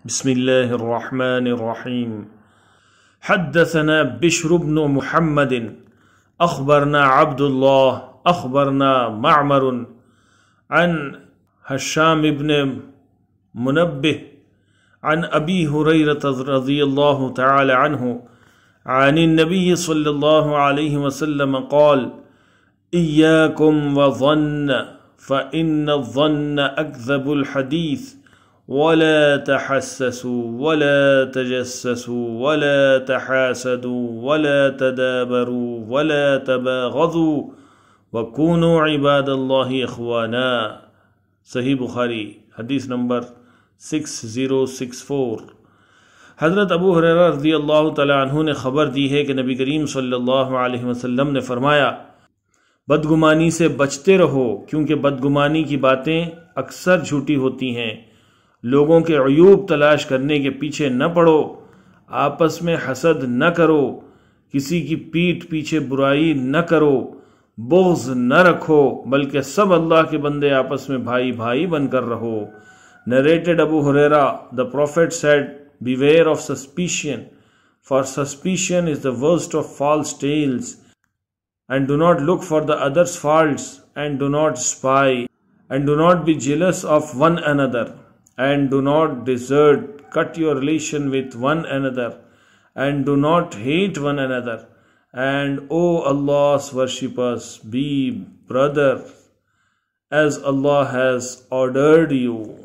بسم الله الرحمن الرحيم. حدثنا بشر بن محمد أخبرنا عبد الله أخبرنا معمر عن هشام بن منبه عن أبي هريرة رضي الله تعالى عنه عن النبي صلى الله عليه وسلم قال: إياكم وظن فإن الظن أكذب الحديث ولا تحسسوا ولا تجسسوا ولا تحاسدوا ولا تدابروا ولا تباغضوا وكونوا عباد الله اخوانا. صحیح بخاری حدیث نمبر 6064. حضرت ابو ہریرہ رضی اللہ تعالی عنہ نے خبر دی ہے کہ نبی کریم صلی اللہ علیہ وسلم نے فرمایا: بدگمانی سے بچتے رہو، کیونکہ بدگمانی کی باتیں اکثر جھوٹی ہوتی ہیں۔ لوگوں کے عیوب تلاش کرنے کے پیچھے نہ پڑو، آپس میں حسد نہ کرو، کسی کی پیٹھ پیچھے برائی نہ کرو، بغض نہ رکھو، بلکہ سب اللہ کے بندے آپس میں بھائی بھائی بن کر رہو۔ Narrated Abu Huraira, the Prophet said, "Beware of suspicion, for suspicion is the worst of false tales, and do not look for the other's faults, and do not spy, and do not be jealous of one another, and do not desert, cut your relation with one another, and do not hate one another, and O Allah's worshippers, be brother, as Allah has ordered you."